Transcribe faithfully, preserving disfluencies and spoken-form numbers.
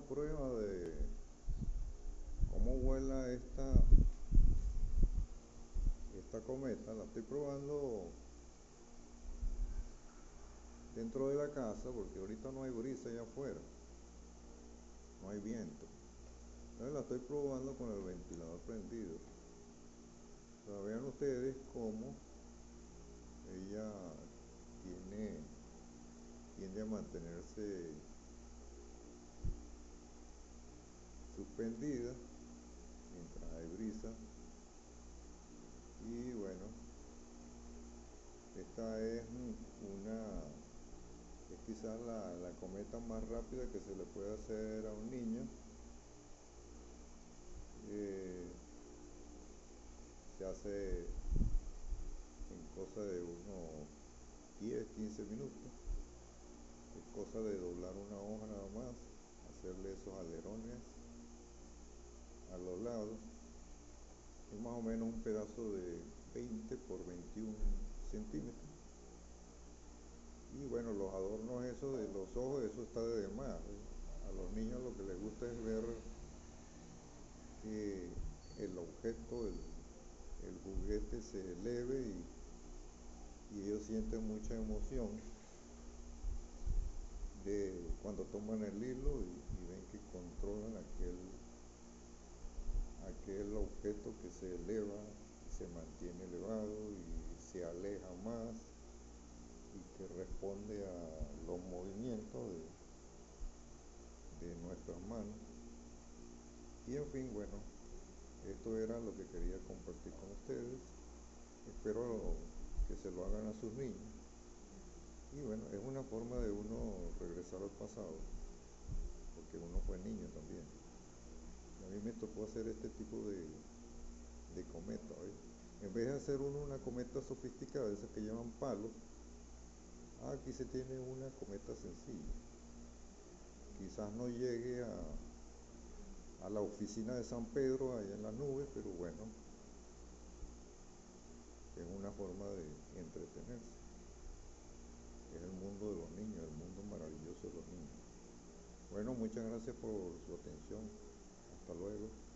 prueba de cómo vuela esta, esta cometa. La estoy probando dentro de la casa porque ahorita no hay brisa allá afuera, no hay viento. Entonces la estoy probando con el ventilador prendido. O sea, vean ustedes cómo ella tiene, tiende a mantenerse suspendida mientras hay brisa. Y bueno, esta es una es quizás la, la cometa más rápida que se le puede hacer a un niño. Eh, se hace en cosa de unos diez quince minutos. Es cosa de doblar una hoja nada más, hacerle esos alerones a los lados. Es más o menos un pedazo de veinte por veintiún centímetros. Y bueno, los adornos eso de los ojos, eso está de más. A los niños lo que les gusta es ver que el objeto, el, el juguete se eleve y, y ellos sienten mucha emoción de cuando toman el hilo y, y ven que controlan aquel, aquel objeto que se eleva, se mantiene elevado y se aleja más y que responde a los movimientos de, de nuestras manos. Y en fin, bueno, esto era lo que quería compartir con ustedes. Espero que se lo hagan a sus niños. Y bueno, es una forma de uno regresar al pasado, porque uno fue niño también. Y a mí me tocó hacer este tipo de, de cometa, ¿eh? En vez de hacer uno una cometa sofisticada, esas que llevan palos, aquí se tiene una cometa sencilla. Quizás no llegue a, a la oficina de San Pedro, allá en las nubes, pero bueno, es una forma de entretenerse. Es el mundo de los niños, el mundo maravilloso de los niños. Bueno, muchas gracias por su atención. Hasta luego.